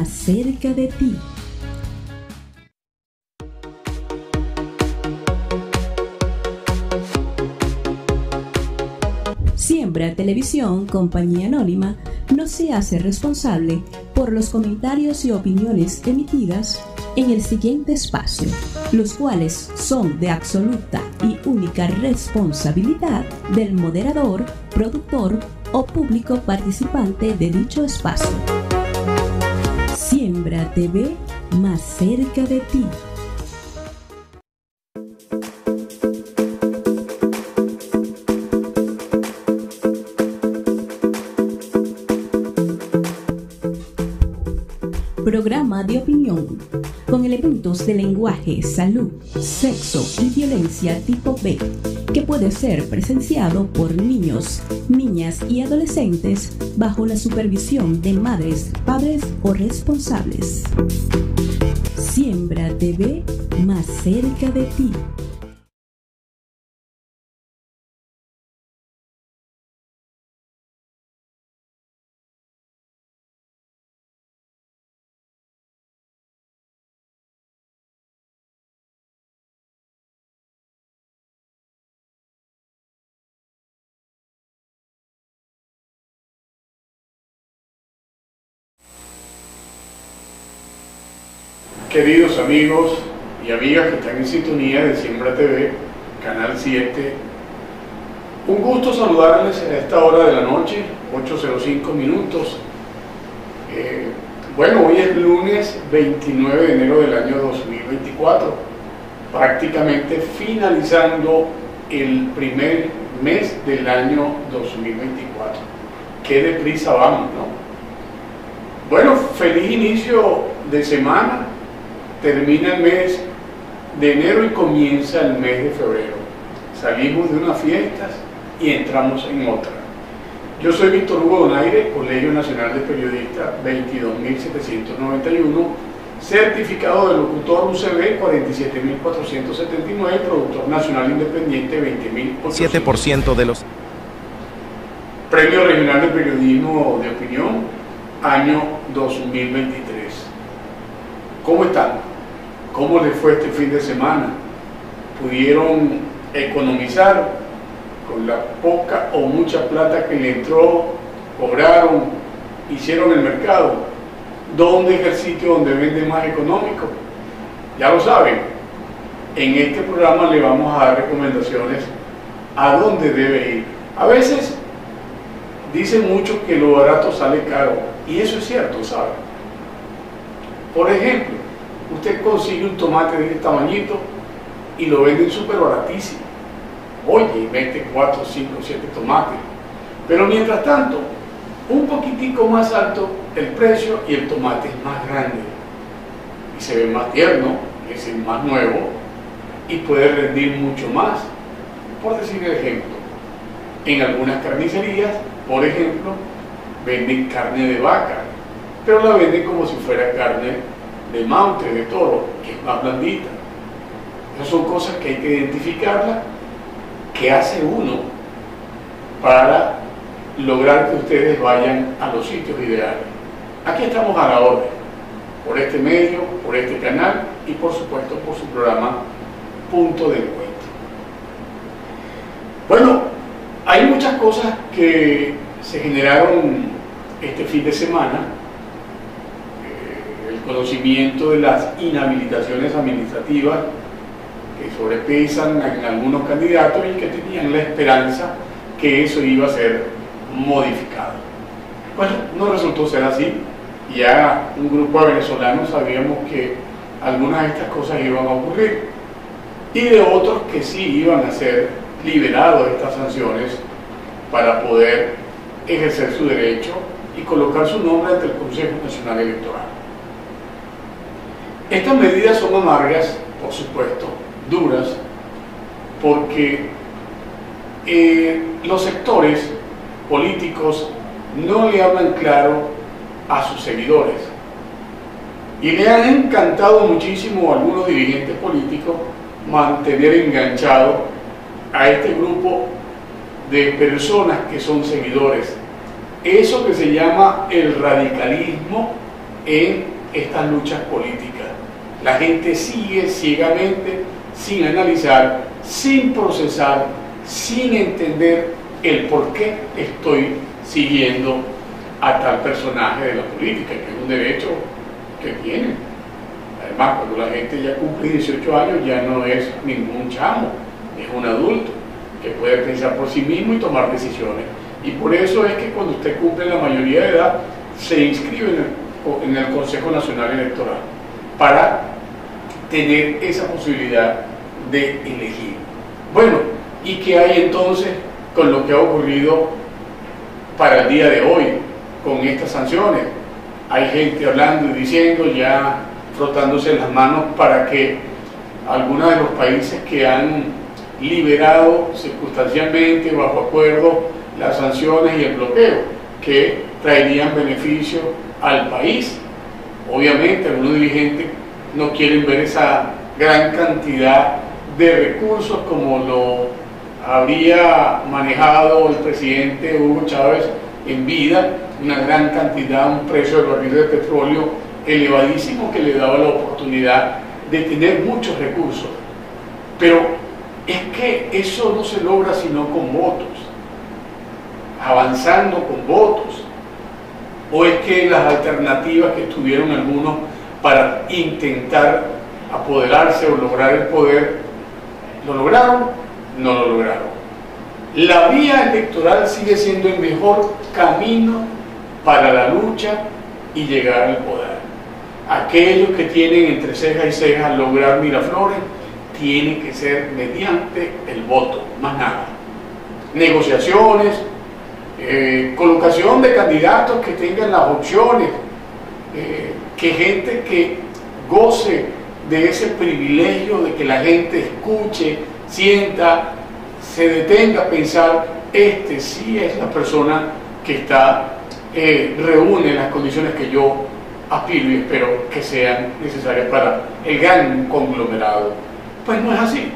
más cerca de ti. Siembra Televisión, compañía anónima, no se hace responsable por los comentarios y opiniones emitidas en el siguiente espacio, los cuales son de absoluta y única responsabilidad del moderador, productor o público participante de dicho espacio. Siembra TV, más cerca de ti. Programa de opinión con elementos de lenguaje, salud, sexo y violencia tipo B, que puede ser presenciado por niños, niñas y adolescentes bajo la supervisión de madres, padres o responsables. Siembra TV, más cerca de ti. Queridos amigos y amigas que están en sintonía de Siembra TV, Canal 7, un gusto saludarles a esta hora de la noche, 8:05 minutos. Bueno, hoy es lunes 29 de enero del año 2024, prácticamente finalizando el primer mes del año 2024. Qué deprisa vamos, ¿no? Bueno, feliz inicio de semana. Termina el mes de enero y comienza el mes de febrero. Salimos de unas fiestas y entramos en otra. Yo soy Víctor Hugo Donaire, Colegio Nacional de Periodistas 22.791, certificado de locutor UCB 47.479, productor nacional independiente 20.800. 7% de los... Premio Regional de Periodismo de Opinión, año 2023. ¿Cómo están? ¿Cómo les fue este fin de semana? ¿Pudieron economizar con la poca o mucha plata que le entró? ¿Cobraron? ¿Hicieron el mercado? ¿Dónde es el sitio donde vende más económico? Ya lo saben, en este programa le vamos a dar recomendaciones a dónde debe ir. A veces dicen mucho que lo barato sale caro, y eso es cierto, ¿saben? Por ejemplo, usted consigue un tomate de este tamañito y lo venden súper baratísimo. Oye, mete 4, 5, 7 tomates. Pero mientras tanto, un poquitico más alto el precio y el tomate es más grande. Y se ve más tierno, es el más nuevo y puede rendir mucho más. Por decir el ejemplo, en algunas carnicerías, por ejemplo, venden carne de vaca, pero la venden como si fuera carne de maute, de toro, que es más blandita. Esas son cosas que hay que identificarlas. ¿Qué hace uno para lograr que ustedes vayan a los sitios ideales? Aquí estamos a la orden, por este medio, por este canal y por supuesto por su programa Punto de Encuentro. Bueno, hay muchas cosas que se generaron este fin de semana. Conocimiento de las inhabilitaciones administrativas que sobrepesan en algunos candidatos y que tenían la esperanza que eso iba a ser modificado. Bueno, no resultó ser así. Ya un grupo de venezolanos sabíamos que algunas de estas cosas iban a ocurrir y de otros que sí iban a ser liberados de estas sanciones para poder ejercer su derecho y colocar su nombre ante el Consejo Nacional Electoral. Estas medidas son amargas, por supuesto, duras, porque los sectores políticos no le hablan claro a sus seguidores y le han encantado muchísimo a algunos dirigentes políticos mantener enganchado a este grupo de personas que son seguidores. Eso que se llama el radicalismo en estas luchas políticas. La gente sigue ciegamente, sin analizar, sin procesar, sin entender el por qué estoy siguiendo a tal personaje de la política, que es un derecho que tiene. Además, cuando la gente ya cumple 18 años, ya no es ningún chamo, es un adulto que puede pensar por sí mismo y tomar decisiones. Y por eso es que cuando usted cumple la mayoría de edad, se inscribe en el Consejo Nacional Electoral para tener esa posibilidad de elegir. Bueno, ¿y qué hay entonces con lo que ha ocurrido para el día de hoy con estas sanciones? Hay gente hablando y diciendo, ya frotándose las manos, para que algunos de los países que han liberado circunstancialmente, bajo acuerdo, las sanciones y el bloqueo, que traerían beneficio al país. Obviamente algunos dirigentes no quieren ver esa gran cantidad de recursos como lo habría manejado el presidente Hugo Chávez en vida, una gran cantidad, un precio del barril de petróleo elevadísimo que le daba la oportunidad de tener muchos recursos. Pero es que eso no se logra sino con votos, avanzando con votos. ¿O es que las alternativas que tuvieron algunos para intentar apoderarse o lograr el poder, lo lograron? No lo lograron. La vía electoral sigue siendo el mejor camino para la lucha y llegar al poder. Aquellos que tienen entre ceja y ceja lograr Miraflores, tiene que ser mediante el voto, más nada. Negociaciones, colocación de candidatos que tengan las opciones, que gente que goce de ese privilegio de que la gente escuche, sienta, se detenga a pensar, este sí es la persona que reúne las condiciones que yo aspiro y espero que sean necesarias para el gran conglomerado. Pues no es así.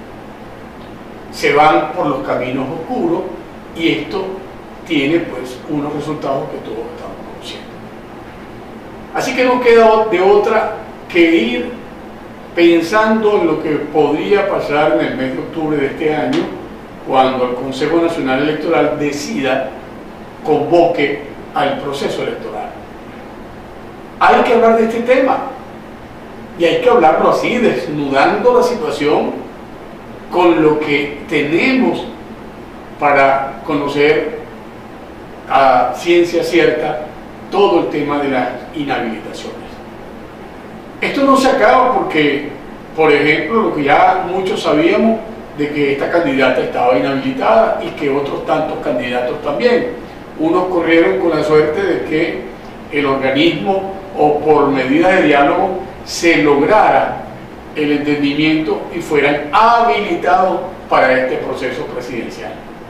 Se van por los caminos oscuros y esto tiene pues unos resultados que todos estamos conociendo. Así que no queda de otra que ir pensando en lo que podría pasar en el mes de octubre de este año, cuando el Consejo Nacional Electoral convoque al proceso electoral. Hay que hablar de este tema y hay que hablarlo así, desnudando la situación con lo que tenemos para conocer a ciencia cierta todo el tema de las inhabilitaciones. Esto no se acaba porque, por ejemplo, lo que ya muchos sabíamos de que esta candidata estaba inhabilitada y que otros tantos candidatos también. Unos corrieron con la suerte de que el organismo o por medidas de diálogo se lograra el entendimiento y fueran habilitados para este proceso presidencial.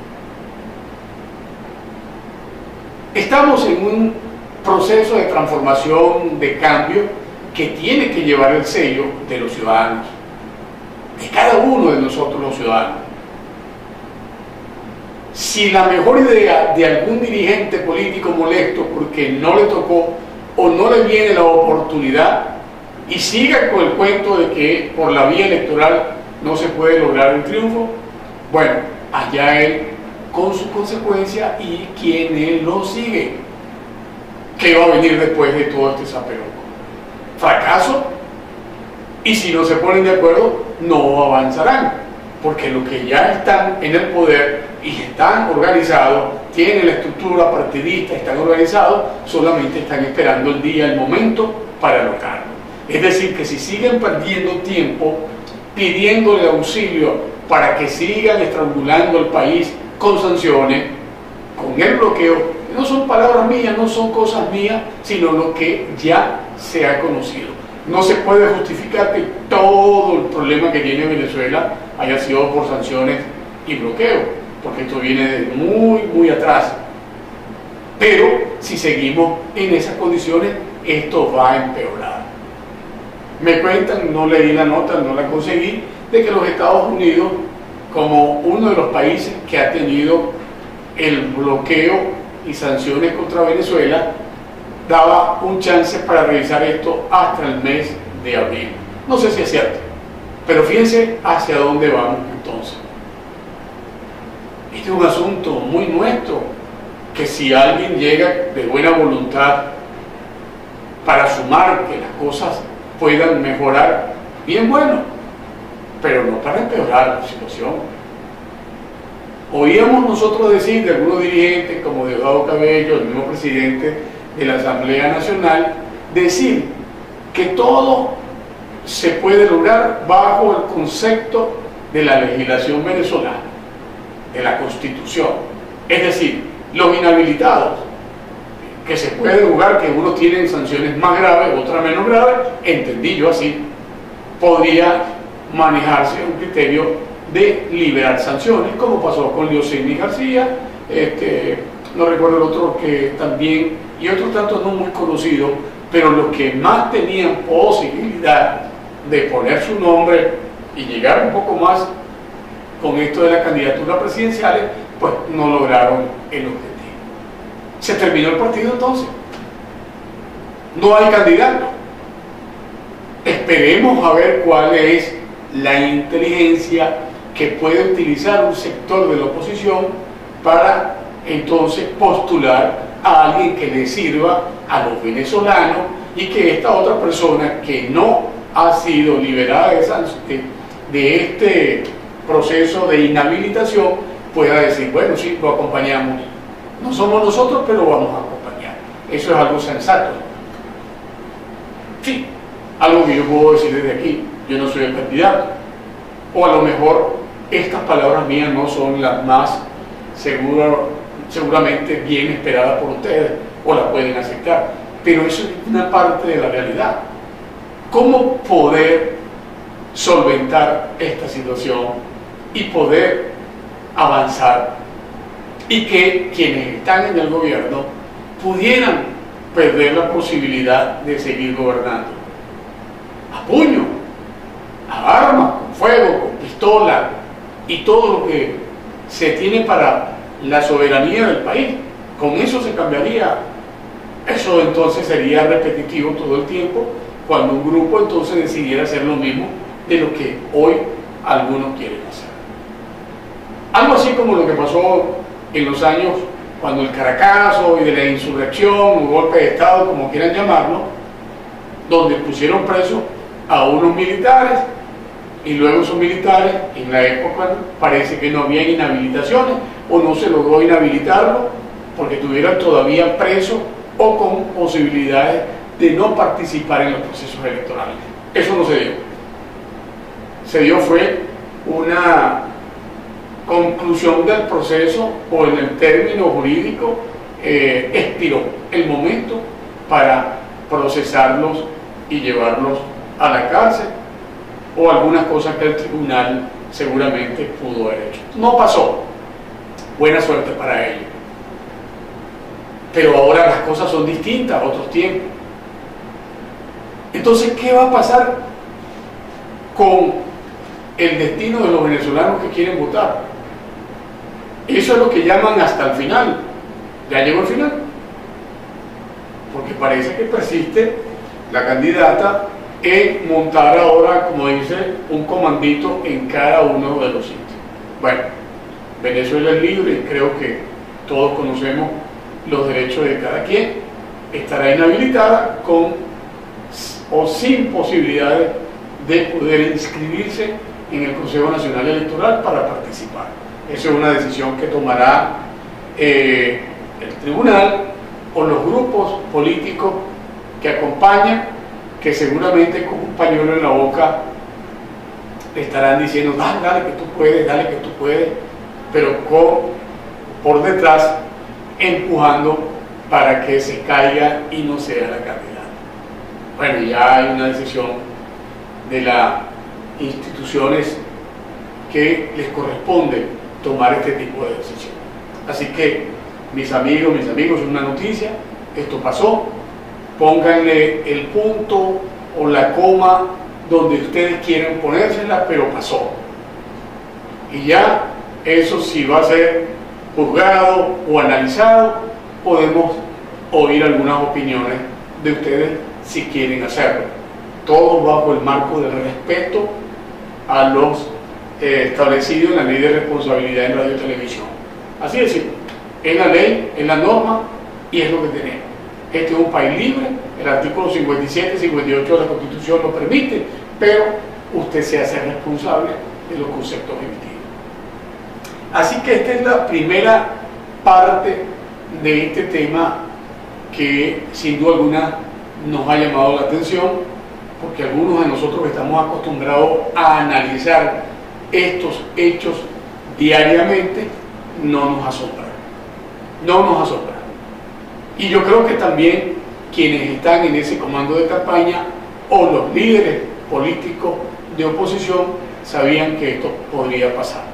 Estamos en un proceso de transformación, de cambio, que tiene que llevar el sello de los ciudadanos, de cada uno de nosotros los ciudadanos. Si la mejor idea de algún dirigente político molesto porque no le tocó o no le viene la oportunidad y siga con el cuento de que por la vía electoral no se puede lograr el triunfo, bueno, allá él con su consecuencia y quien él lo sigue. ¿Qué va a venir después de todo este zaperoco? Fracaso, y si no se ponen de acuerdo no avanzarán, porque los que ya están en el poder y están organizados, tienen la estructura partidista, están organizados, solamente están esperando el día, el momento para lograrlo. Es decir, que si siguen perdiendo tiempo pidiéndole auxilio para que sigan estrangulando el país con sanciones, con el bloqueo, no son palabras mías, no son cosas mías, sino lo que ya se ha conocido. No se puede justificar que todo el problema que tiene Venezuela haya sido por sanciones y bloqueo, porque esto viene de muy atrás. Pero si seguimos en esas condiciones, esto va a empeorar. Me cuentan, no leí la nota, no la conseguí, de que los Estados Unidos, como uno de los países que ha tenido el bloqueo y sanciones contra Venezuela, daba un chance para revisar esto hasta el mes de abril. No sé si es cierto, pero fíjense hacia dónde vamos entonces. Este es un asunto muy nuestro, que si alguien llega de buena voluntad para sumar que las cosas puedan mejorar, bien bueno, pero no para empeorar la situación. Oíamos nosotros decir de algunos dirigentes, como Diosdado Cabello, el mismo presidente de la Asamblea Nacional, decir que todo se puede lograr bajo el concepto de la legislación venezolana, de la Constitución. Es decir, los inhabilitados, que se puede jugar que unos tienen sanciones más graves, otras menos graves, entendí yo así, podría manejarse un criterio de liberar sanciones, como pasó con Leocenis García, no recuerdo el otro que también, y otros tantos no muy conocidos, pero los que más tenían posibilidad de poner su nombre y llegar un poco más con esto de la candidatura presidencial, pues no lograron el objetivo. Se terminó el partido entonces. No hay candidato. Esperemos a ver cuál es la inteligencia que puede utilizar un sector de la oposición para entonces postular a alguien que le sirva a los venezolanos y que esta otra persona que no ha sido liberada de este proceso de inhabilitación pueda decir, bueno, sí, lo acompañamos. No somos nosotros, pero vamos a acompañar. Eso es algo sensato. Sí, algo que yo puedo decir desde aquí. Yo no soy el candidato. O a lo mejor estas palabras mías no son las más seguramente bien esperadas por ustedes, o las pueden aceptar. Pero eso es una parte de la realidad. ¿Cómo poder solventar esta situación y poder avanzar y que quienes están en el gobierno pudieran perder la posibilidad de seguir gobernando? A puño, a armas, con fuego, con pistola y todo lo que se tiene para la soberanía del país. Con eso se cambiaría. Eso entonces sería repetitivo todo el tiempo, cuando un grupo entonces decidiera hacer lo mismo de lo que hoy algunos quieren hacer. Algo así como lo que pasó en los años cuando el Caracazo y de la insurrección o golpe de Estado, como quieran llamarlo, donde pusieron presos a unos militares y luego esos militares, en la época parece que no había inhabilitaciones o no se logró inhabilitarlo porque estuvieran todavía presos o con posibilidades de no participar en los procesos electorales. Eso no se dio. Se dio fue una conclusión del proceso, o en el término jurídico expiró el momento para procesarlos y llevarlos a la cárcel, o algunas cosas que el tribunal seguramente pudo haber hecho. No pasó. Buena suerte para ellos. Pero ahora las cosas son distintas a otros tiempos. Entonces, ¿qué va a pasar con el destino de los venezolanos que quieren votar? Eso es lo que llaman hasta el final. Ya llegó el final. Porque parece que persiste la candidata en montar ahora, como dice, un comandito en cada uno de los sitios. Bueno, Venezuela es libre y creo que todos conocemos los derechos de cada quien. Estará inhabilitada con o sin posibilidades de poder inscribirse en el Consejo Nacional Electoral para participar. Esa es una decisión que tomará el tribunal o los grupos políticos que acompañan, que seguramente con un pañuelo en la boca estarán diciendo, dale, dale que tú puedes, dale que tú puedes, pero por detrás empujando para que se caiga y no sea la candidata. Bueno, ya hay una decisión de las instituciones que les corresponde tomar este tipo de decisiones. Así que, mis amigos, es una noticia, esto pasó, pónganle el punto o la coma donde ustedes quieran ponérsela, pero pasó. Y ya, eso si va a ser juzgado o analizado, podemos oír algunas opiniones de ustedes si quieren hacerlo. Todo bajo el marco del respeto a los establecido en la Ley de Responsabilidad en Radio y Televisión. Así de simple. Es la ley, es la norma y es lo que tenemos. Este es un país libre, el artículo 57 y 58 de la Constitución lo permite, pero usted se hace responsable de los conceptos emitidos. Así que esta es la primera parte de este tema que sin duda alguna nos ha llamado la atención, porque algunos de nosotros estamos acostumbrados a analizar estos hechos diariamente, no nos asombra. No nos asombra. Y yo creo que también quienes están en ese comando de campaña o los líderes políticos de oposición sabían que esto podría pasar.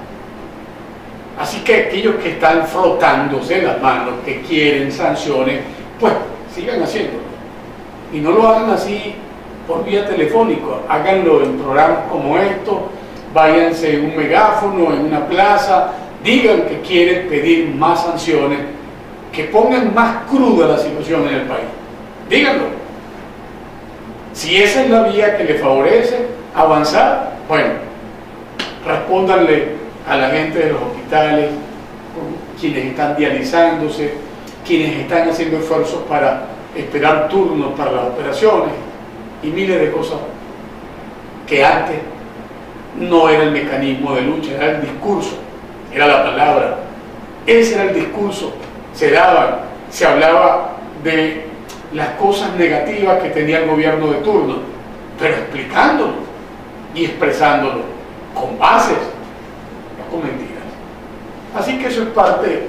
Así que aquellos que están frotándose las manos, que quieren sanciones, pues sigan haciéndolo. Y no lo hagan así por vía telefónica, háganlo en programas como estos, váyanse en un megáfono, en una plaza, digan que quieren pedir más sanciones, que pongan más cruda la situación en el país. Díganlo. Si esa es la vía que le favorece avanzar, bueno, respóndanle a la gente de los hospitales, quienes están dializándose, quienes están haciendo esfuerzos para esperar turnos para las operaciones y miles de cosas que antes no era el mecanismo de lucha, era el discurso, era la palabra. Ese era el discurso. Se daba, se hablaba de las cosas negativas que tenía el gobierno de turno, pero explicándolo y expresándolo con bases, no con mentiras. Así que eso es parte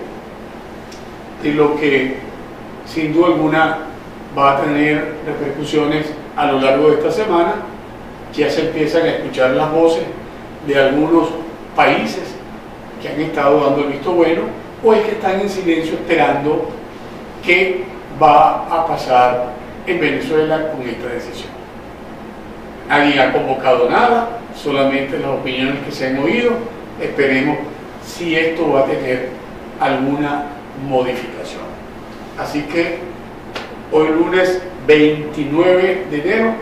de lo que sin duda alguna va a tener repercusiones a lo largo de esta semana. Ya se empiezan a escuchar las voces de algunos países que han estado dando el visto bueno o es que están en silencio esperando qué va a pasar en Venezuela con esta decisión. Nadie ha convocado nada, solamente las opiniones que se han oído. Esperemos si esto va a tener alguna modificación. Así que hoy lunes 29 de enero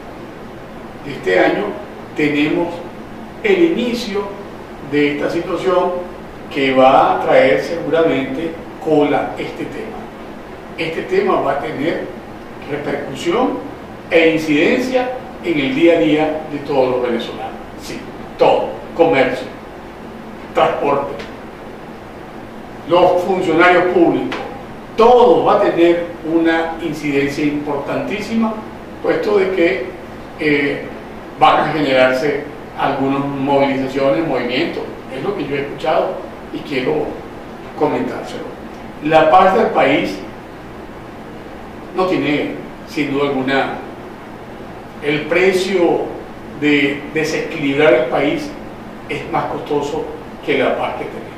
de este año tenemos el inicio de esta situación que va a traer seguramente cola este tema. Este tema va a tener repercusión e incidencia en el día a día de todos los venezolanos. Sí, todo, comercio, transporte, los funcionarios públicos, todo va a tener una incidencia importantísima, puesto de que van a generarse algunas movilizaciones, movimientos. Es lo que yo he escuchado y quiero comentárselo. La paz del país no tiene, sin duda alguna, el precio de desequilibrar el país es más costoso que la paz que tenemos.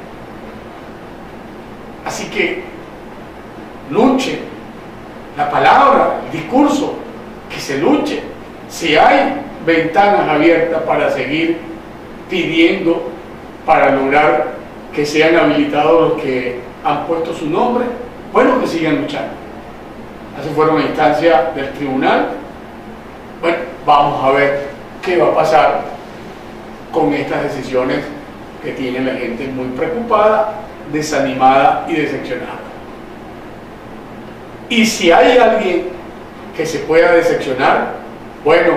Así que luche, la palabra, el discurso, que se luche. Si hay ventanas abiertas para seguir pidiendo, para lograr que sean habilitados los que han puesto su nombre, bueno, que sigan luchando. Así fueron a instancia del tribunal. Bueno, vamos a ver qué va a pasar con estas decisiones que tiene la gente muy preocupada, desanimada y decepcionada. Y si hay alguien que se pueda decepcionar, bueno,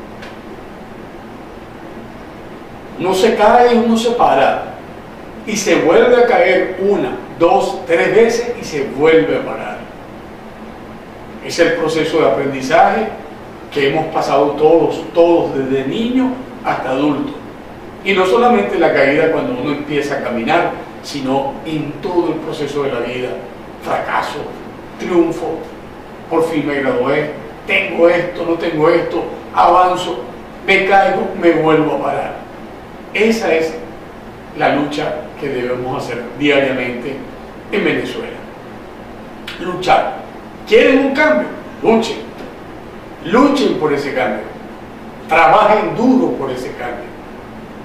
uno se cae y uno se para y se vuelve a caer una, dos, tres veces y se vuelve a parar. Es el proceso de aprendizaje que hemos pasado todos desde niño hasta adulto. Y no solamente la caída cuando uno empieza a caminar, sino en todo el proceso de la vida. Fracaso, triunfo, por fin me gradué, tengo esto, no tengo esto, avanzo, me caigo, me vuelvo a parar. Esa es la lucha que debemos hacer diariamente en Venezuela. Luchar. ¿Quieren un cambio? Luchen. Luchen por ese cambio. Trabajen duro por ese cambio.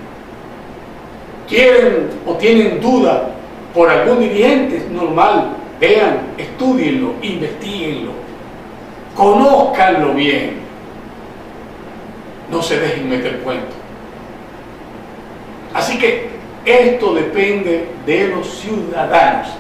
¿Quieren o tienen duda por algún dirigente? Es normal. Vean, estúdienlo, investiguenlo, conózcanlo bien. No se dejen meter cuento. Así que esto depende de los ciudadanos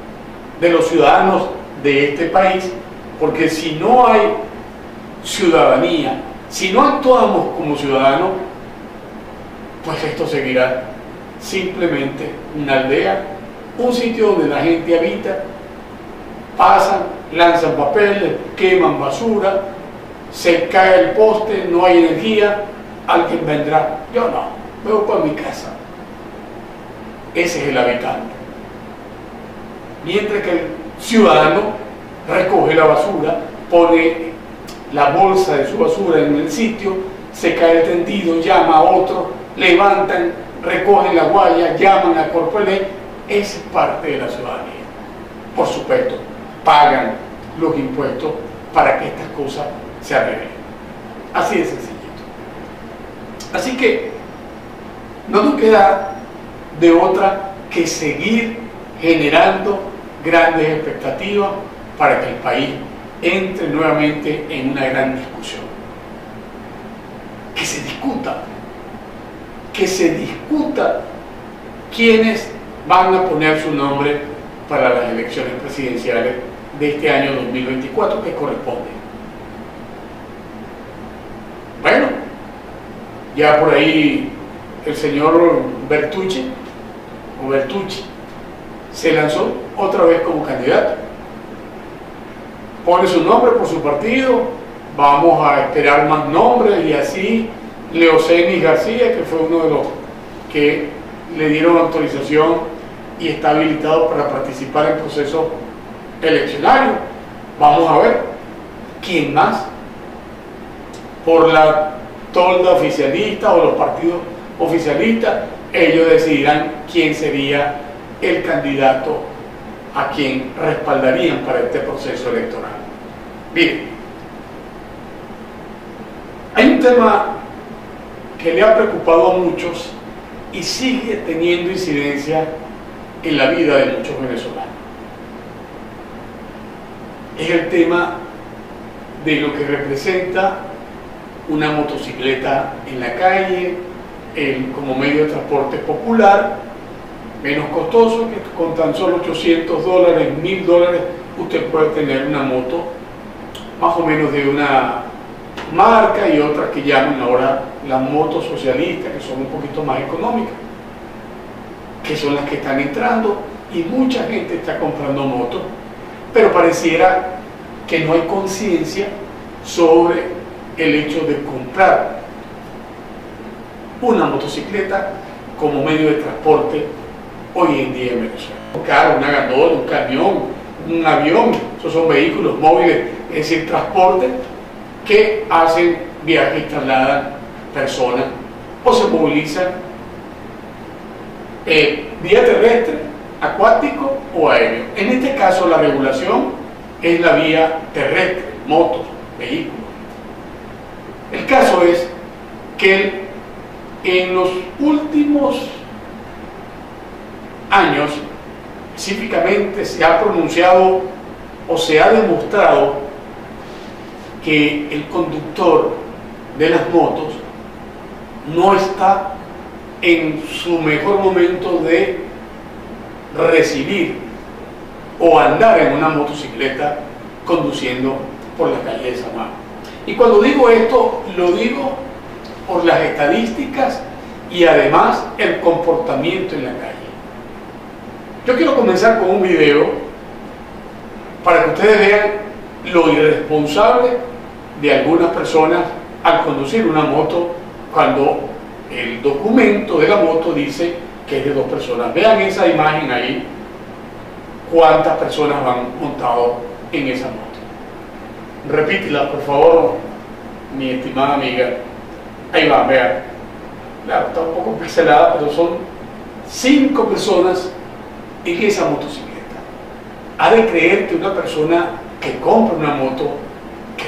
de este país, porque si no hay ciudadanía, si no actuamos como ciudadanos, pues esto seguirá simplemente una aldea, un sitio donde la gente habita, pasan, lanzan papeles, queman basura, se cae el poste, no hay energía, alguien vendrá. Yo no, me voy para mi casa. Ese es el habitante. Mientras que el ciudadano recoge la basura, pone la bolsa de su basura en el sitio, se cae el tendido, llama a otro, levantan, recogen la guaya, llaman a Corpoelec. Esa es parte de la ciudadanía. Por supuesto, pagan los impuestos para que estas cosas se arreglen. Así de sencillito. Así que no nos queda de otra que seguir generando grandes expectativas para que el país entre nuevamente en una gran discusión. Que se discuta quiénes van a poner su nombre para las elecciones presidenciales de este año 2024 que corresponde. Bueno, ya por ahí el señor Bertucci se lanzó otra vez como candidato. Pone su nombre por su partido, vamos a esperar más nombres, y así Leocenis García, que fue uno de los que le dieron autorización y está habilitado para participar en procesos eleccionarios. Vamos a ver quién más. Por la tolda oficialista o los partidos oficialistas, ellos decidirán quién sería el candidato a quien respaldarían para este proceso electoral. Bien, hay un tema que le ha preocupado a muchos y sigue teniendo incidencia en la vida de muchos venezolanos. Es el tema de lo que representa una motocicleta en la calle, como medio de transporte popular, menos costoso, que con tan solo $800, $1000, usted puede tener una moto más o menos de una marca, y otras que llaman ahora las motos socialistas, que son un poquito más económicas, que son las que están entrando, y mucha gente está comprando motos, pero pareciera que no hay conciencia sobre el hecho de comprar una motocicleta como medio de transporte hoy en día en Venezuela. Un carro, una gandola, un camión, un avión, esos son vehículos móviles, es decir, transporte que hacen viajes y trasladan personas o se movilizan vía terrestre, acuático o aéreo. En este caso la regulación es la vía terrestre, motos, vehículos. El caso es que en los últimos años específicamente se ha pronunciado o se ha demostrado que el conductor de las motos no está en su mejor momento de recibir o andar en una motocicleta conduciendo por la calle de San Juan. Y cuando digo esto, lo digo por las estadísticas y además el comportamiento en la calle. Yo quiero comenzar con un video para que ustedes vean lo irresponsable de algunas personas al conducir una moto, cuando el documento de la moto dice que es de 2 personas. Vean esa imagen ahí, cuántas personas van montado en esa moto. Repítela, por favor, mi estimada amiga. Ahí va, vean. Claro, está un poco pixelada, pero son 5 personas en esa motocicleta. Ha de creer que una persona que compra una moto, que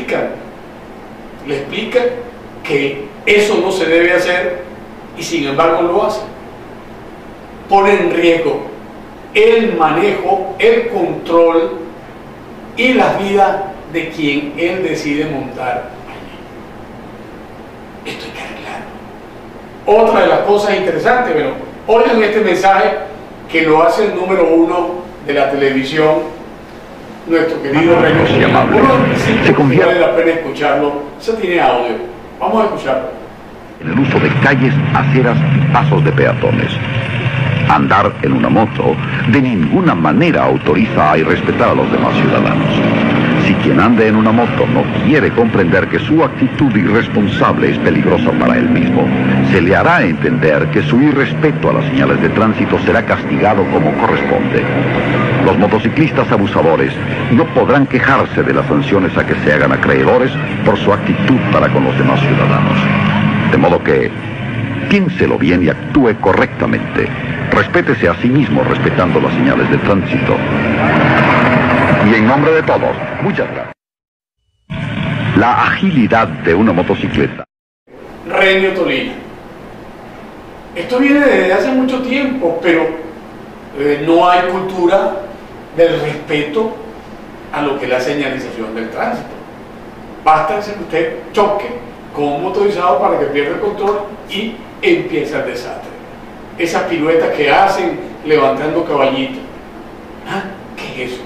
le explican que eso no se debe hacer, y sin embargo lo hace. Pone en riesgo el manejo, el control y la vida de quien él decide montar allí. Esto hay que arreglarlo. Otra de las cosas interesantes, pero oigan este mensaje que lo hace el número 1 de la televisión, nuestro querido Rey. Se convierte, vale la pena escucharlo. Eso tiene audio. Vamos a escucharlo. En el uso de calles, aceras y pasos de peatones. Andar en una moto de ninguna manera autoriza a irrespetar a los demás ciudadanos. Si quien ande en una moto no quiere comprender que su actitud irresponsable es peligrosa para él mismo, se le hará entender que su irrespeto a las señales de tránsito será castigado como corresponde. Los motociclistas abusadores no podrán quejarse de las sanciones a que se hagan acreedores por su actitud para con los demás ciudadanos. De modo que piénselo bien y actúe correctamente. Respétese a sí mismo respetando las señales de tránsito. Y en nombre de todos, muchas gracias. La agilidad de una motocicleta. Renio Tolina. Esto viene desde hace mucho tiempo, pero no hay cultura del respeto a lo que es la señalización del tránsito. Basta que usted choque con un motorizado para que pierda el control y empieza el desastre. Esas piruetas que hacen levantando caballitos. ¿Ah? ¿Qué es eso?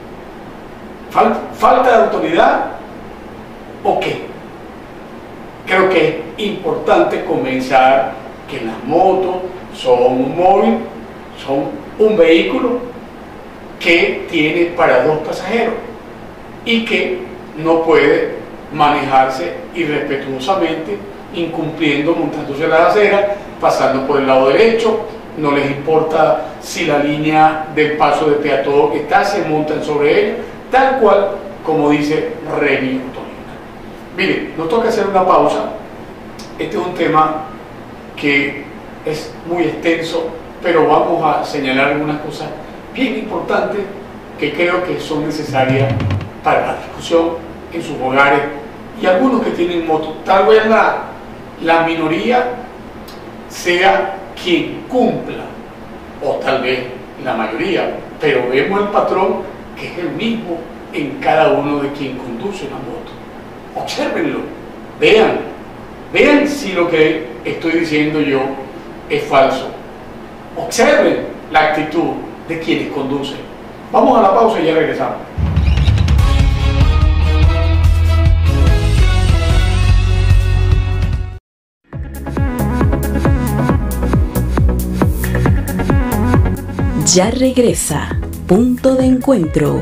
¿Falta de autoridad o qué? Creo que es importante comenzar que las motos son un móvil, son un vehículo que tiene para 2 pasajeros y que no puede manejarse irrespetuosamente, incumpliendo, montándose las aceras, pasando por el lado derecho. No les importa si la línea del paso de peatón está, se montan sobre ella, tal cual como dice Renio Tolina. Miren, nos toca hacer una pausa. Este es un tema que es muy extenso, pero vamos a señalar algunas cosas bien importantes que creo que son necesarias para la discusión en sus hogares y algunos que tienen moto. Tal vez la minoría sea quien cumpla, o tal vez la mayoría, pero vemos el patrón que es el mismo en cada uno de quien conduce una moto. Obsérvenlo, vean si lo que estoy diciendo yo es falso. Observen la actitud de quienes conducen. Vamos a la pausa y ya regresamos. Ya regresa Punto de Encuentro.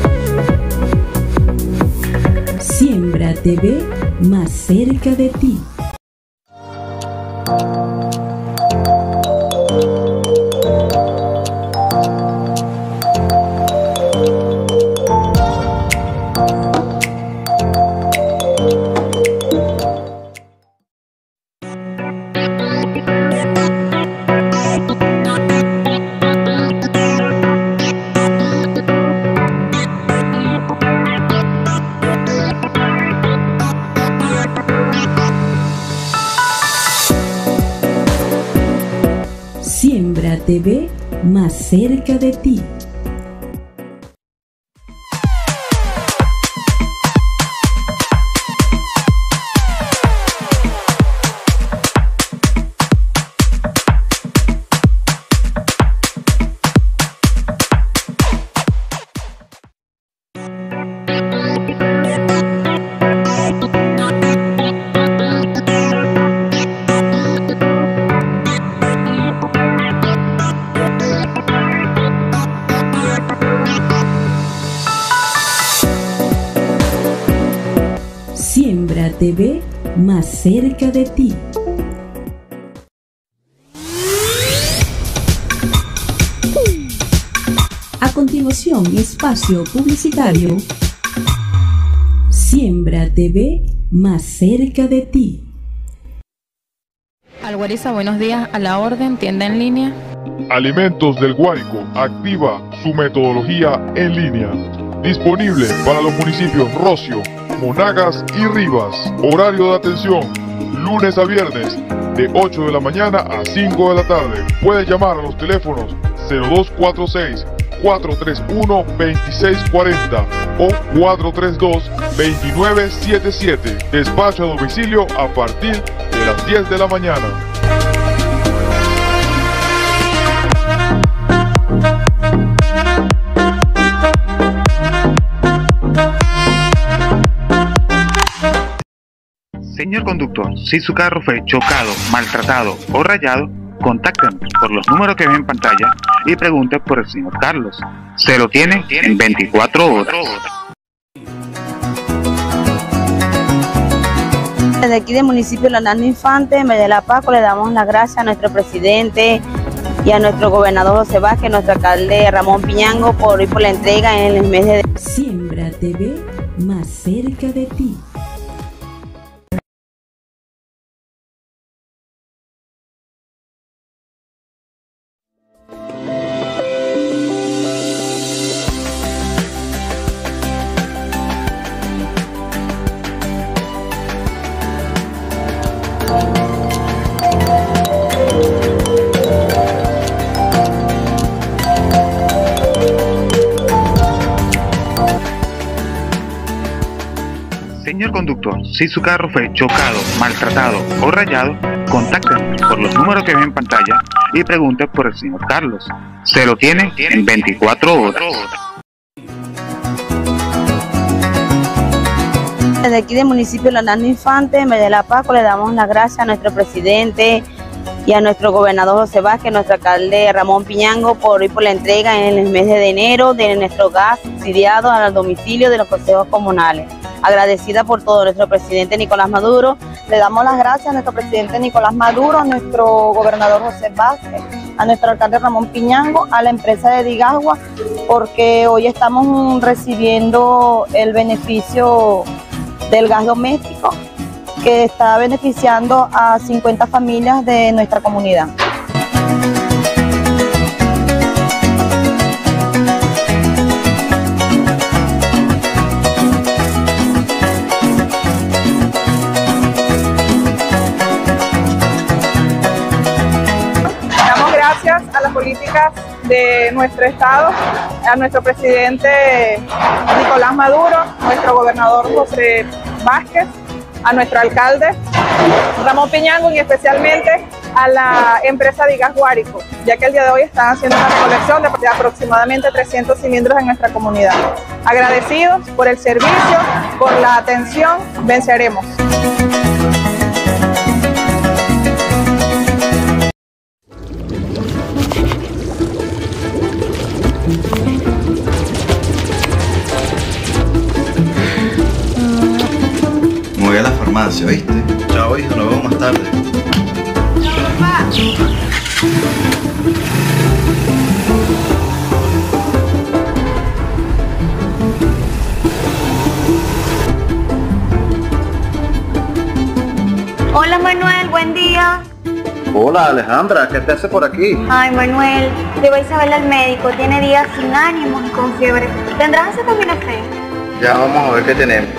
Siembra TV más cerca de ti. Siembra TV más cerca de ti. Siembra TV más cerca de ti. A continuación, espacio publicitario. Siembra TV más cerca de ti. Algueriza, buenos días, a la orden, tienda en línea. Alimentos del Guárico activa su metodología en línea. Disponible para los municipios Rocio, Monagas y Rivas. Horario de atención, lunes a viernes, de 8 de la mañana a 5 de la tarde. Puedes llamar a los teléfonos 0246-431-2640 o 432-2977. Despacho a domicilio a partir de las 10 de la mañana. Señor conductor, si su carro fue chocado, maltratado o rayado, contáctenos por los números que ven en pantalla y pregunte por el señor Carlos. Se lo tiene en 24 horas. Desde aquí del municipio Leonardo Infante, en Valle de la Paco, le damos las gracias a nuestro presidente y a nuestro gobernador José Vázquez, nuestro alcalde Ramón Piñango, por la entrega en el mes de... Siembra TV, más cerca de ti. Señor conductor, si su carro fue chocado, maltratado o rayado, contáctenos por los números que ven en pantalla y pregunte por el señor Carlos. Se lo tiene en 24 horas. Desde aquí del municipio Leonardo Infante, en Valle de la Paco, le damos las gracias a nuestro presidente y a nuestro gobernador José Vázquez, nuestro alcalde Ramón Piñango, por la entrega en el mes de enero de nuestro gas subsidiado al domicilio de los consejos comunales. Agradecida por todo nuestro presidente Nicolás Maduro. Le damos las gracias a nuestro presidente Nicolás Maduro, a nuestro gobernador José Vázquez, a nuestro alcalde Ramón Piñango, a la empresa de Digagua, porque hoy estamos recibiendo el beneficio del gas doméstico que está beneficiando a 50 familias de nuestra comunidad. Gracias a las políticas de nuestro estado, a nuestro presidente Nicolás Maduro, nuestro gobernador José Vázquez, a nuestro alcalde Ramón Piñango y especialmente a la empresa Digas Guárico, ya que el día de hoy están haciendo una recolección de aproximadamente 300 cilindros en nuestra comunidad. Agradecidos por el servicio, por la atención, venceremos. Me voy a la farmacia, ¿viste? Chao, hijo, nos vemos más tarde. Hola Manuel, buen día. Hola Alejandra, ¿qué te hace por aquí? Ay Manuel, llevo a Isabel al médico, tiene días sin ánimos y con fiebre. ¿Tendrás acetaminofén? Ya vamos a ver qué tenemos.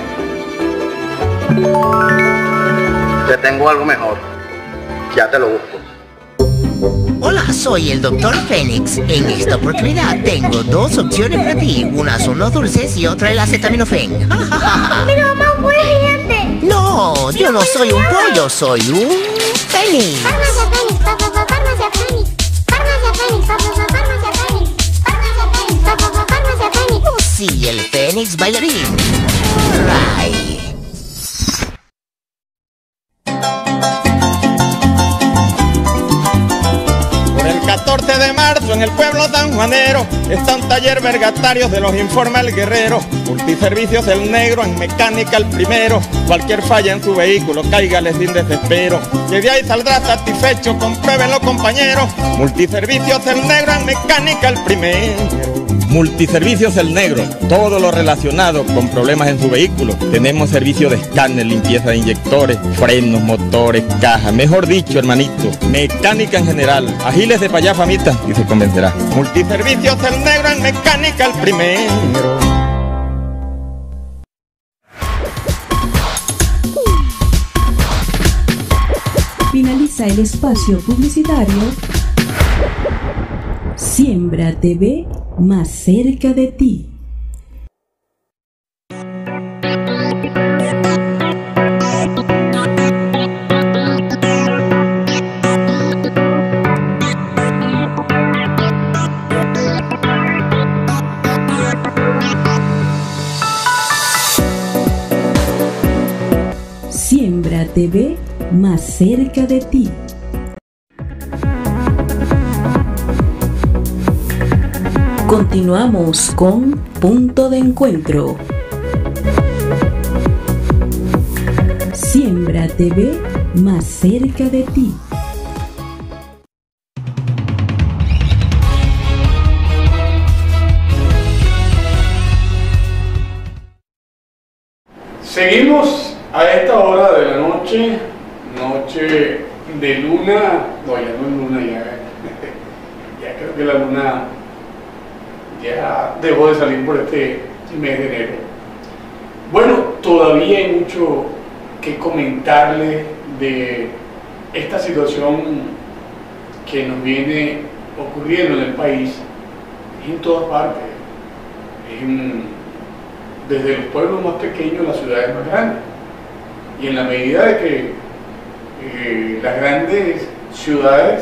Te tengo algo mejor. Ya te lo busco. Hola, soy el Dr. Fénix. En esta oportunidad tengo dos opciones para ti. Una son los dulces y otra el acetaminofén. Pero mamá, un pollo gigante. No, yo no soy un pollo, soy un fénix. Farmacia Fénix, farmacia Fénix. Farmacia Fénix, farmacia Fénix. Farmacia Fénix, farmacia Fénix. Oh, sí, el fénix bailarín. Right. El 14 de marzo en el pueblo sanjuanero está un taller vergatarios de los informa el guerrero. Multiservicios el negro, en mecánica el primero. Cualquier falla en su vehículo, cáigale sin desespero. Que de ahí saldrá satisfecho, compruébenlo compañeros. Multiservicios el negro, en mecánica el primero. Multiservicios El Negro, todo lo relacionado con problemas en su vehículo. Tenemos servicio de escáner, limpieza de inyectores, frenos, motores, cajas, mejor dicho, hermanito, mecánica en general. Agiles de payá famita y se convencerá. Multiservicios El Negro, en mecánica el primero. Finaliza el espacio publicitario Siembra TV, más cerca de ti. Siembra TV, más cerca de ti. Continuamos con Punto de Encuentro. Siembra TV, más cerca de ti. Seguimos a esta hora de la noche, noche de luna, no, ya no es luna, ya creo que la luna ya dejó de salir por este mes de enero. Bueno, todavía hay mucho que comentarle de esta situación que nos viene ocurriendo en el país, en todas partes, desde los pueblos más pequeños a las ciudades más grandes. Y en la medida de que las grandes ciudades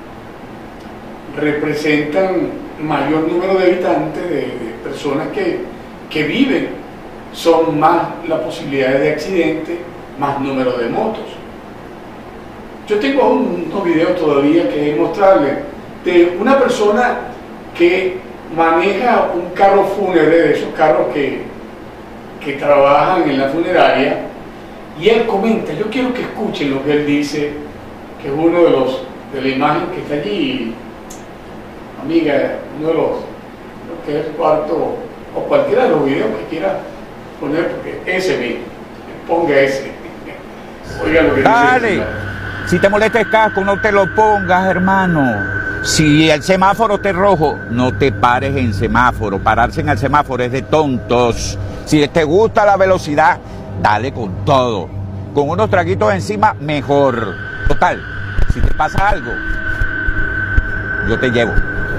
representan mayor número de habitantes, de personas que viven, son más las posibilidades de accidentes, más número de motos. Yo tengo unos videos todavía que mostrarles de una persona que maneja un carro fúnebre, de esos carros que trabajan en la funeraria, y él comenta, yo quiero que escuchen lo que él dice, que es uno de la imagen que está allí, amiga, uno de los que es cuarto, o cualquiera de los videos que quiera poner, porque ese mismo, ponga ese. Oiga lo que dale, dice. si te molesta el casco, no te lo pongas, hermano. Si el semáforo está rojo, no te pares en semáforo. Pararse en el semáforo es de tontos. Si te gusta la velocidad, dale con todo. Con unos traguitos encima, mejor. Total, si te pasa algo, yo te llevo.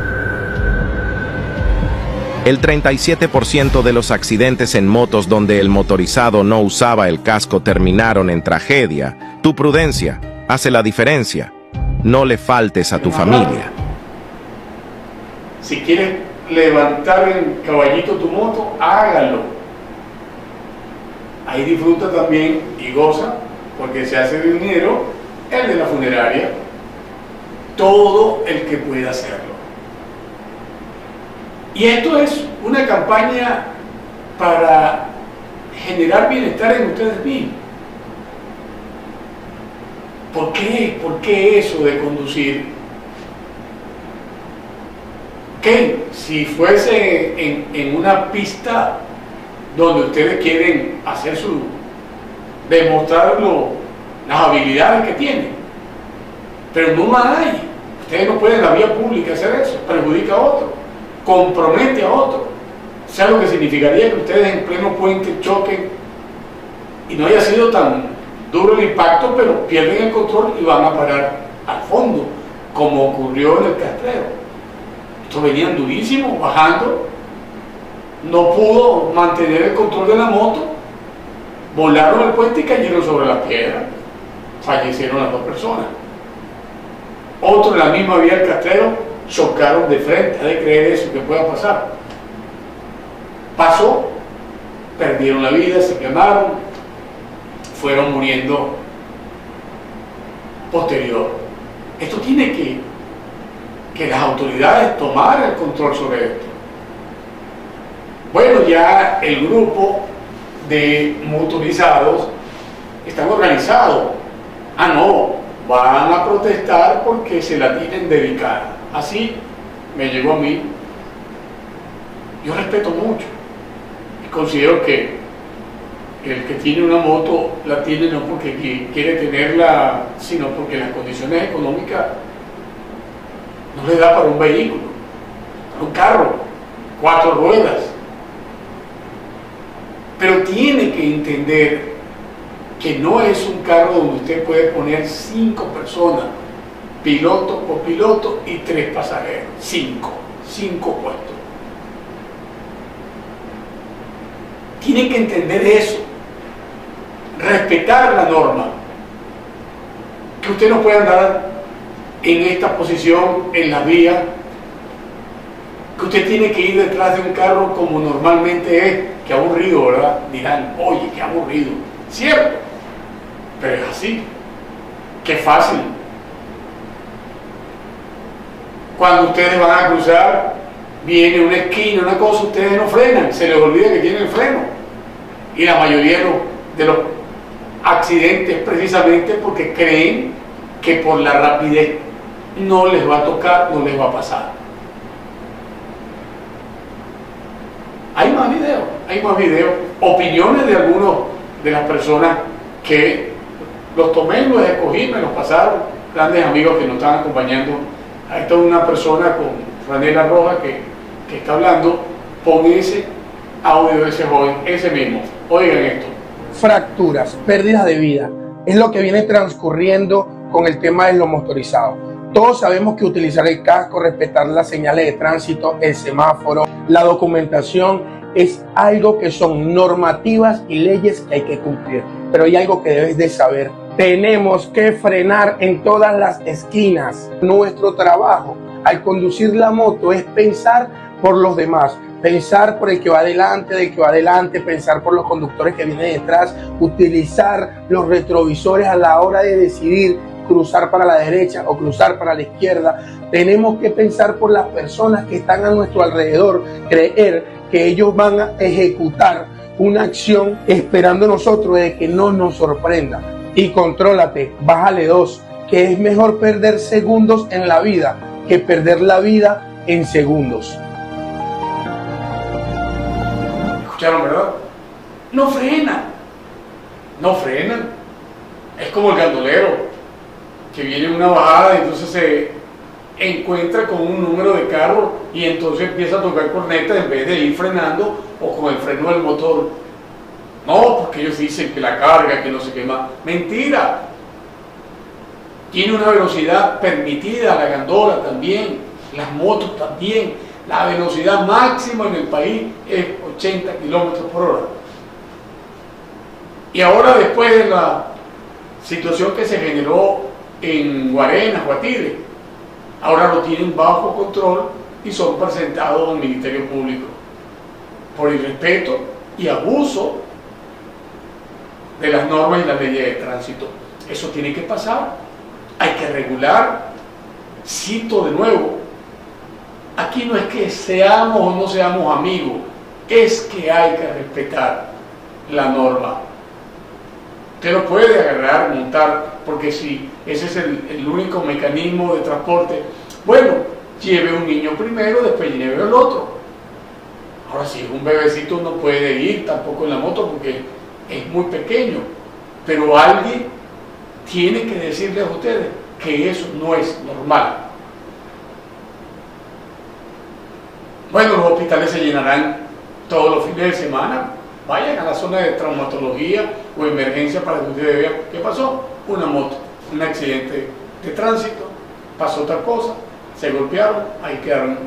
El 37% de los accidentes en motos donde el motorizado no usaba el casco terminaron en tragedia. Tu prudencia hace la diferencia. No le faltes a tu familia. Si quieres levantar en caballito tu moto, hágalo. Ahí disfruta también y goza, porque se hace dinero el de la funeraria, todo el que pueda hacerlo. Y esto es una campaña para generar bienestar en ustedes mismos. ¿Por qué? ¿Por qué eso de conducir? Que si fuese en una pista donde ustedes quieren hacer demostrar las habilidades que tienen, pero no más hay. Ustedes no pueden en la vía pública hacer eso, perjudica a otro, compromete a otro. ¿Sabe lo que significaría que ustedes en pleno puente choquen y no haya sido tan duro el impacto, pero pierden el control y van a parar al fondo, como ocurrió en el Castrero? Estos venían durísimos, bajando, no pudo mantener el control de la moto, volaron el puente y cayeron sobre la piedra, fallecieron las dos personas. Otro en la misma vía del Castrero chocaron de frente. ¿Ha de creer eso que pueda pasar? Pasó, perdieron la vida, se quemaron, fueron muriendo posterior. Esto tiene que las autoridades tomar el control sobre esto. Bueno, ya el grupo de motorizados están organizados. Ah, no, van a protestar porque se la tienen dedicada. Así me llegó a mí. Yo respeto mucho y considero que el que tiene una moto la tiene no porque quiere tenerla, sino porque las condiciones económicas no le da para un vehículo, para un carro, 4 ruedas. Pero tiene que entender que no es un carro donde usted puede poner 5 personas, piloto, copiloto y 3 pasajeros, 5. 5 puestos. Tienen que entender eso, respetar la norma, que usted no puede andar en esta posición en la vía, que usted tiene que ir detrás de un carro como normalmente es. Qué aburrido, ¿verdad? Dirán, oye, qué aburrido. Cierto, pero es así. Qué fácil. Cuando ustedes van a cruzar, viene una esquina, una cosa, ustedes no frenan, se les olvida que tienen el freno. Y la mayoría de los accidentes precisamente porque creen que por la rapidez no les va a tocar, no les va a pasar. Hay más videos, opiniones de algunos de las personas que los tomé, los escogí, me los pasaron, grandes amigos que nos están acompañando. Ahí está una persona con franela roja que está hablando. Pon ese audio de ese joven, ese mismo. Oigan esto. Fracturas, pérdidas de vida, es lo que viene transcurriendo con el tema de los motorizados. Todos sabemos que utilizar el casco, respetar las señales de tránsito, el semáforo, la documentación, es algo que son normativas y leyes que hay que cumplir. Pero hay algo que debes de saber. Tenemos que frenar en todas las esquinas. Nuestro trabajo al conducir la moto es pensar por los demás, pensar por el que va adelante, del que va adelante, pensar por los conductores que vienen detrás, utilizar los retrovisores a la hora de decidir cruzar para la derecha o cruzar para la izquierda. Tenemos que pensar por las personas que están a nuestro alrededor, creer que ellos van a ejecutar una acción esperando nosotros de que no nos sorprenda. Y contrólate, bájale 2, que es mejor perder segundos en la vida que perder la vida en segundos. ¿Escucharon, verdad? No frenan. No frenan. Es como el gandolero que viene en una bajada y entonces se encuentra con un número de carro y entonces empieza a tocar corneta en vez de ir frenando o con el freno del motor. No, porque ellos dicen que la carga, que no sé qué más. Mentira. Tiene una velocidad permitida, la gandola también, las motos también. La velocidad máxima en el país es 80 kilómetros por hora. Y ahora, después de la situación que se generó en Guarenas, Guatire, ahora lo tienen bajo control y son presentados al Ministerio Público por irrespeto y abuso de las normas y las leyes de tránsito. Eso tiene que pasar, hay que regular. Cito de nuevo, aquí no es que seamos o no seamos amigos, es que hay que respetar la norma. Usted lo puede agarrar, montar, porque si ese es el único mecanismo de transporte, bueno, lleve un niño primero, después lleve el otro. Ahora, si es un bebecito no puede ir tampoco en la moto porque es muy pequeño, pero alguien tiene que decirles a ustedes que eso no es normal. Bueno, los hospitales se llenarán todos los fines de semana. Vayan a la zona de traumatología o emergencia para que ustedes vean qué pasó. Una moto, un accidente de tránsito, pasó otra cosa, se golpearon, ahí quedaron.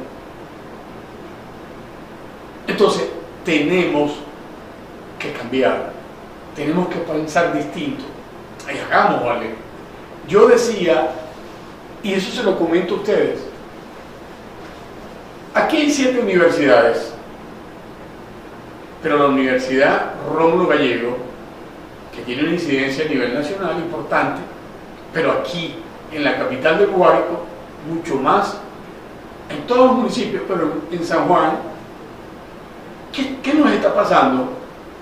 Entonces, tenemos que cambiar, tenemos que pensar distinto. Ahí hagamos, ¿vale? Yo decía, y eso se lo comento a ustedes, aquí hay 7 universidades, pero la Universidad Rómulo Gallego, que tiene una incidencia a nivel nacional importante, pero aquí, en la capital de Guárico, mucho más, en todos los municipios, pero en San Juan, ¿qué nos está pasando?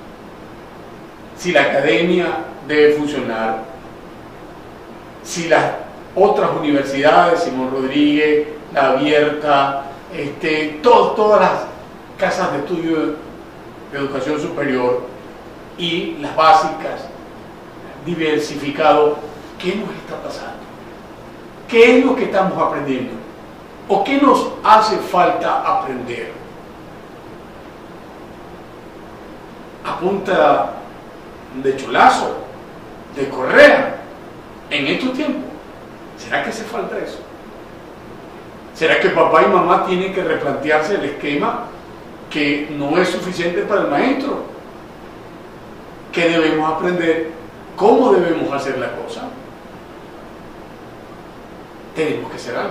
Si la academia debe funcionar, si las otras universidades, Simón Rodríguez, La Abierta, todas las casas de estudio de educación superior y las básicas, diversificado, ¿qué nos está pasando? ¿Qué es lo que estamos aprendiendo? ¿O qué nos hace falta aprender? A punta de chulazo, de correa, en estos tiempos, ¿será que hace falta eso? ¿Será que papá y mamá tienen que replantearse el esquema que no es suficiente para el maestro? Que debemos aprender cómo debemos hacer la cosa. Tenemos que hacer algo,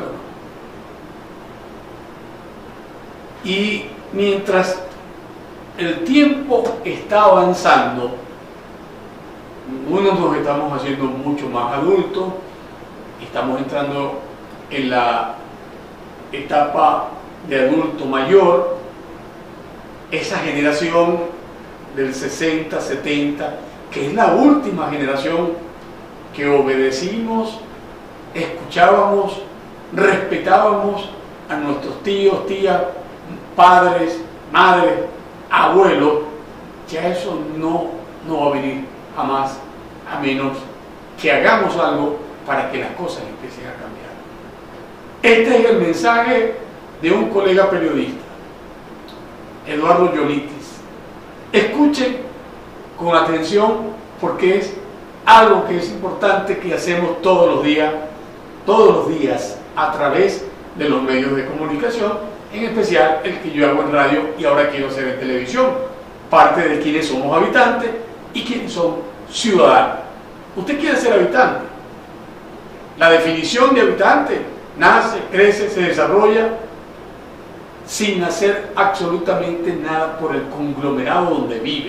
¿no? Y mientras el tiempo está avanzando, algunos nos estamos haciendo mucho más adultos, estamos entrando en la etapa de adulto mayor, esa generación del 60, 70, que es la última generación que obedecimos, escuchábamos, respetábamos a nuestros tíos, tías, padres, madres, abuelos, ya eso no va a venir jamás, a menos que hagamos algo para que las cosas empiecen a cambiar. Este es el mensaje de un colega periodista, Eduardo Yolitis. Escuchen con atención porque es algo que es importante que hacemos todos los días a través de los medios de comunicación, en especial el que yo hago en radio y ahora quiero hacer en televisión, parte de quienes somos habitantes y quienes son ciudadanos. Usted quiere ser habitante. La definición de habitante: nace, crece, se desarrolla sin hacer absolutamente nada por el conglomerado donde vive.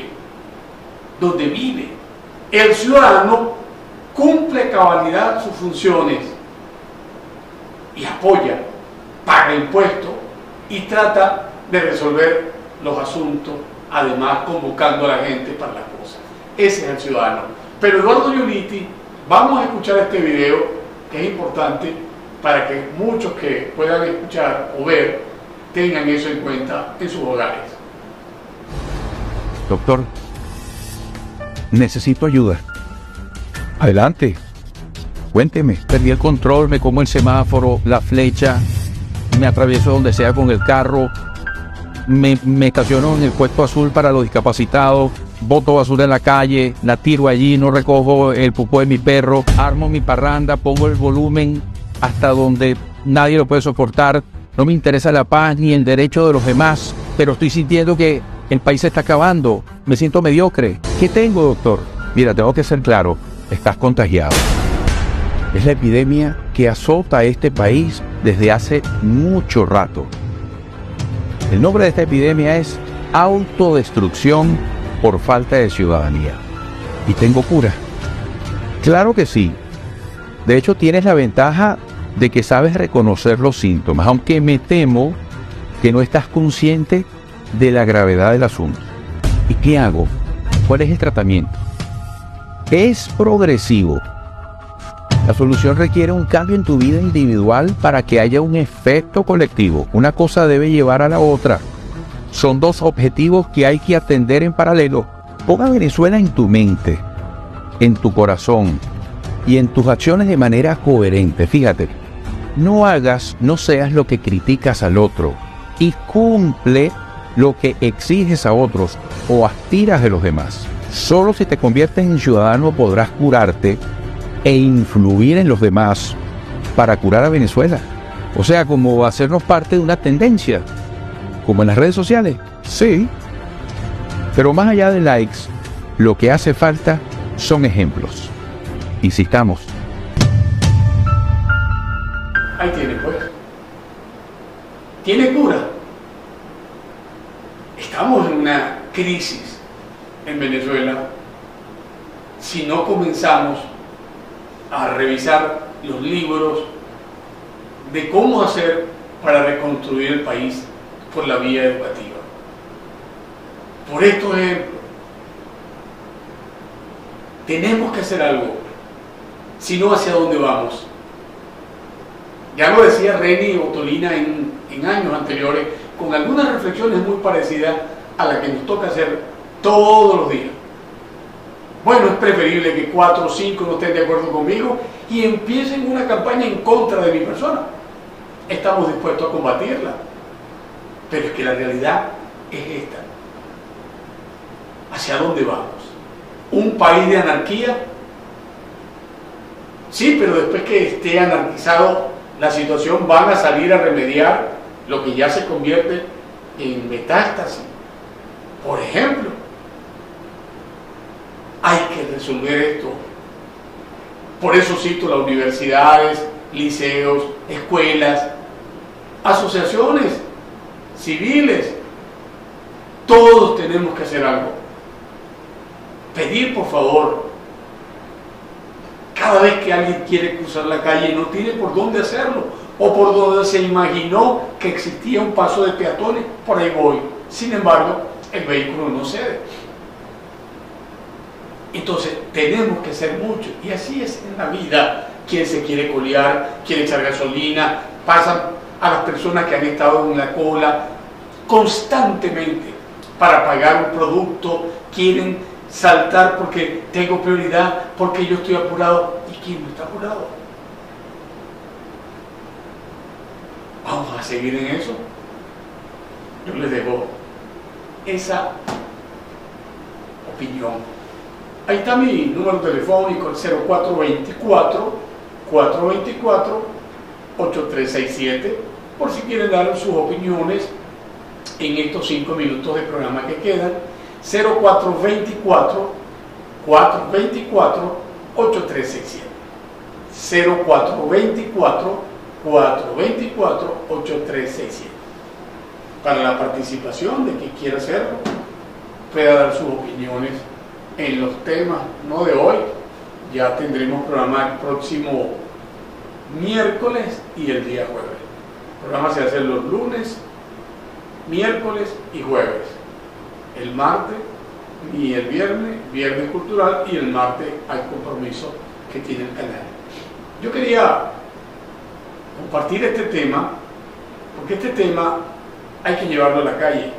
El ciudadano cumple a cabalidad sus funciones y apoya, paga impuestos y trata de resolver los asuntos, además convocando a la gente para las cosas. Ese es el ciudadano. Pero Eduardo Yolitis, vamos a escuchar este video que es importante para que muchos que puedan escuchar o ver tengan eso en cuenta en sus hogares. Doctor, necesito ayuda. Adelante, cuénteme. Perdí el control, me como el semáforo, la flecha, me atravieso donde sea con el carro, me estaciono en el puesto azul para los discapacitados, boto basura en la calle, la tiro allí, no recojo el pupú de mi perro, armo mi parranda, pongo el volumen hasta donde nadie lo puede soportar, no me interesa la paz ni el derecho de los demás, pero estoy sintiendo que el país se está acabando, me siento mediocre. ¿Qué tengo, doctor? Mira, tengo que ser claro, estás contagiado. Es la epidemia que azota a este país desde hace mucho rato. El nombre de esta epidemia es autodestrucción por falta de ciudadanía. ¿Y tengo cura? Claro que sí. De hecho, tienes la ventaja de que sabes reconocer los síntomas, aunque me temo que no estás consciente de la gravedad del asunto. ¿Y qué hago? ¿Cuál es el tratamiento? Es progresivo. La solución requiere un cambio en tu vida individual para que haya un efecto colectivo. Una cosa debe llevar a la otra. Son dos objetivos que hay que atender en paralelo. Ponga Venezuela en tu mente, en tu corazón y en tus acciones de manera coherente. Fíjate, no seas lo que criticas al otro y cumple lo que exiges a otros o aspiras de los demás. Solo si te conviertes en ciudadano podrás curarte e influir en los demás para curar a Venezuela. O sea, como hacernos parte de una tendencia, como en las redes sociales. Sí, pero más allá de likes, lo que hace falta son ejemplos. Insistamos. Ahí tiene, pues. Tiene cura. Estamos en una crisis en Venezuela si no comenzamos a revisar los libros de cómo hacer para reconstruir el país por la vía educativa. Por estos ejemplos, tenemos que hacer algo, si no, ¿hacia dónde vamos? Ya lo decía Reni Ottolina en años anteriores, con algunas reflexiones muy parecidas a las que nos toca hacer todos los días. Bueno, es preferible que 4 o 5 no estén de acuerdo conmigo y empiecen una campaña en contra de mi persona. Estamos dispuestos a combatirla, pero es que la realidad es esta. ¿Hacia dónde vamos? ¿Un país de anarquía? Sí, pero después que esté anarquizado la situación van a salir a remediar lo que ya se convierte en metástasis. Por ejemplo, hay que resolver esto. Por eso cito las universidades, liceos, escuelas, asociaciones civiles. Todos tenemos que hacer algo. Pedir, por favor, cada vez que alguien quiere cruzar la calle y no tiene por dónde hacerlo, o por donde se imaginó que existía un paso de peatones, por ahí voy. Sin embargo, el vehículo no cede. Entonces, tenemos que hacer mucho. Y así es en la vida. Quien se quiere colear, quiere echar gasolina, pasan a las personas que han estado en la cola constantemente para pagar un producto, quieren saltar porque tengo prioridad, porque yo estoy apurado. ¿Y quién no está apurado? Vamos a seguir en eso. Yo les dejo esa opinión. Ahí está mi número telefónico, el 0424-424-8367, por si quieren dar sus opiniones en estos 5 minutos de programa que quedan. 0424-424-8367. 0424-424-8367. Para la participación de quien quiera hacerlo, pueda dar sus opiniones en los temas, no de hoy. Ya tendremos programa el próximo miércoles y el día jueves. El programa se hace los lunes, miércoles y jueves. El martes y el viernes cultural, y el martes hay compromiso que tiene el canal. Yo quería compartir este tema, porque este tema hay que llevarlo a la calle.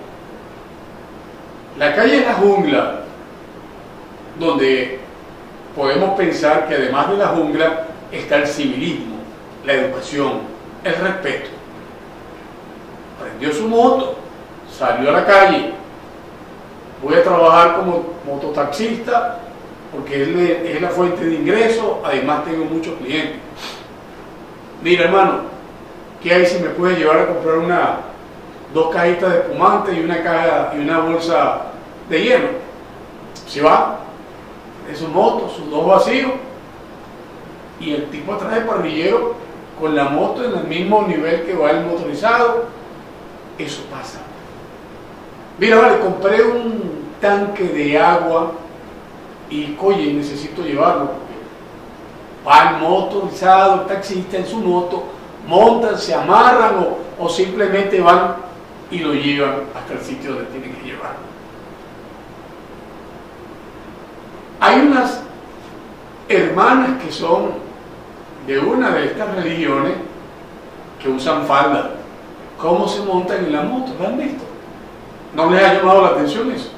La calle es la jungla, donde podemos pensar que además de la jungla está el civilismo, la educación, el respeto. Prendió su moto, salió a la calle. Voy a trabajar como mototaxista porque es la fuente de ingreso, además tengo muchos clientes. Mira, hermano, ¿qué hay si me puedes llevar a comprar 2 cajitas de espumante y una caja y una bolsa de hielo? Si va, de su moto, sus 2 vacíos, y el tipo atrás del parrillero con la moto en el mismo nivel que va el motorizado. Eso pasa. Mira, vale, compré un tanque de agua y, oye, necesito llevarlo porque va el motorizado, el taxista en su moto, montan, se amarran o simplemente van y lo llevan hasta el sitio donde tienen que llevarlo. Hay unas hermanas que son de una de estas religiones que usan falda. ¿Cómo se montan en la moto? ¿Lo han visto? ¿No les ha llamado la atención eso?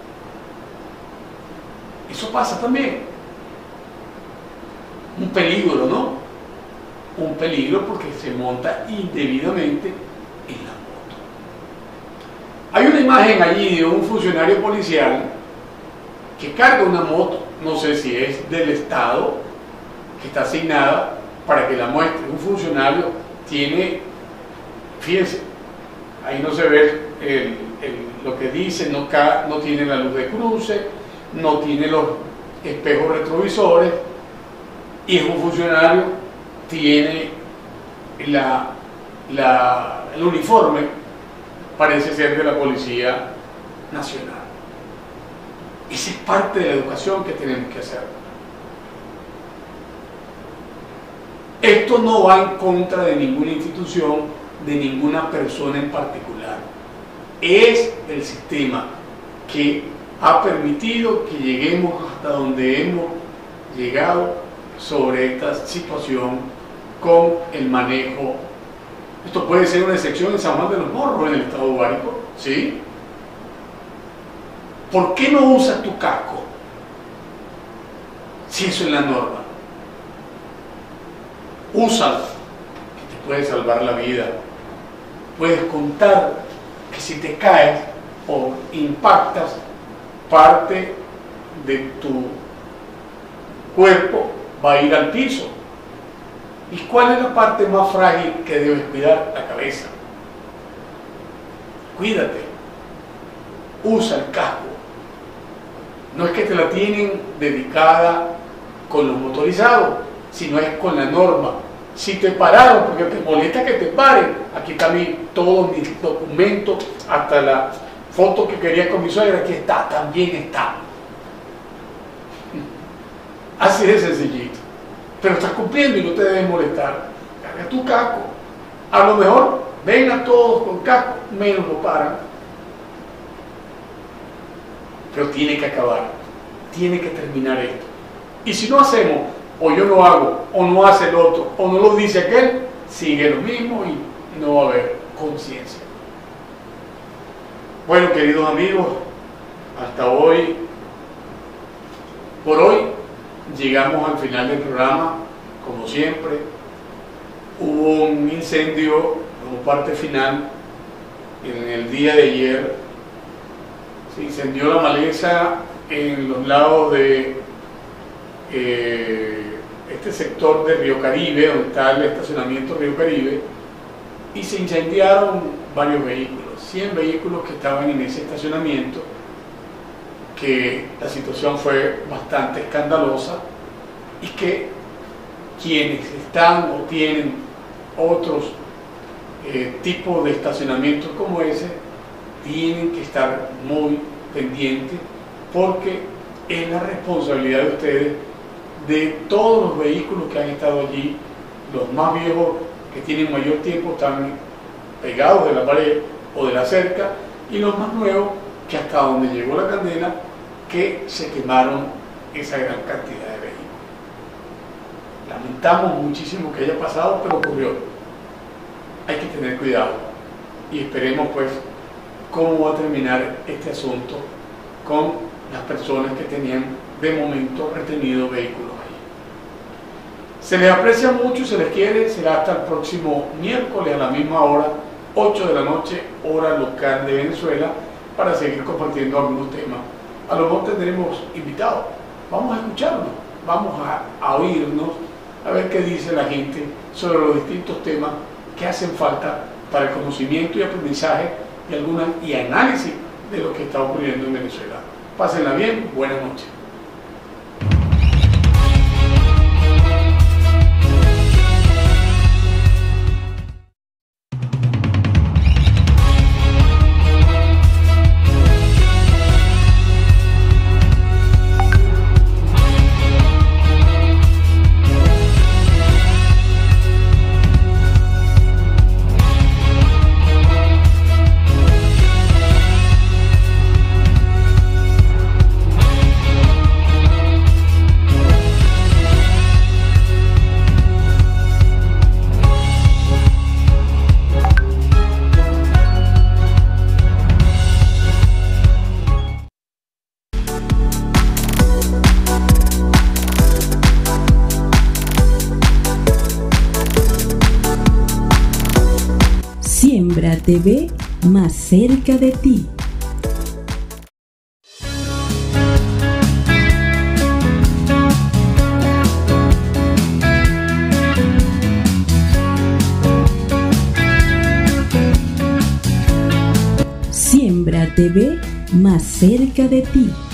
Eso pasa también. Un peligro, ¿no? Un peligro porque se monta indebidamente en la moto. Hay una imagen allí de un funcionario policial que carga una moto, no sé si es del Estado, que está asignada para que la muestre. Un funcionario tiene, fíjense, ahí no se ve lo que dice, no tiene la luz de cruce, no tiene los espejos retrovisores, y es un funcionario, tiene el uniforme, parece ser de la Policía Nacional. Esa es parte de la educación que tenemos que hacer. Esto no va en contra de ninguna institución, de ninguna persona en particular. Es el sistema que ha permitido que lleguemos hasta donde hemos llegado sobre esta situación con el manejo. Esto puede ser una excepción en San Juan de los Morros, en el estado de Guárico, ¿sí? ¿Por qué no usas tu casco si eso es la norma? Úsalo, que te puede salvar la vida. Puedes contar que si te caes o impactas, parte de tu cuerpo va a ir al piso ¿Y cuál es la parte más frágil que debes cuidar? La cabeza. Cuídate. Usa el casco. No es que te la tienen dedicada con los motorizados, sino es con la norma. Si te pararon porque te molesta que te paren, aquí está todos mis documentos, hasta la foto que quería con mi suegra, aquí está, también está. Así de sencillito. Pero estás cumpliendo y no te debes molestar. Carga tu casco. A lo mejor ven a todos con casco, menos lo paran. Pero tiene que acabar. Tiene que terminar esto. Y si no hacemos, o yo no hago, o no hace el otro, o no lo dice aquel, sigue lo mismo y no va a haber conciencia. Bueno, queridos amigos, hasta hoy, por hoy, llegamos al final del programa. Como siempre, hubo un incendio como parte final en el día de ayer. Se incendió la maleza en los lados de este sector de Río Caribe, donde está el estacionamiento Río Caribe, y se incendiaron varios vehículos, 100 vehículos que estaban en ese estacionamiento, que la situación fue bastante escandalosa y que quienes están o tienen otros tipos de estacionamientos como ese tienen que estar muy pendientes, porque es la responsabilidad de ustedes, de todos los vehículos que han estado allí. Los más viejos, que tienen mayor tiempo, están pegados de la pared o de la cerca, y los más nuevos, que hasta donde llegó la candela, que se quemaron esa gran cantidad de vehículos. Lamentamos muchísimo que haya pasado, pero ocurrió. Hay que tener cuidado y esperemos pues cómo va a terminar este asunto con las personas que tenían de momento retenido vehículos ahí. Se les aprecia mucho, se les quiere. Será hasta el próximo miércoles a la misma hora, 8 de la noche, hora local de Venezuela, para seguir compartiendo algunos temas. A lo mejor tendremos invitados. Vamos a escucharnos, vamos a oírnos, a ver qué dice la gente sobre los distintos temas que hacen falta para el conocimiento y aprendizaje y análisis de lo que está ocurriendo en Venezuela. Pásenla bien, buenas noches. Siembra TV, más cerca de ti. Siembra TV, más cerca de ti.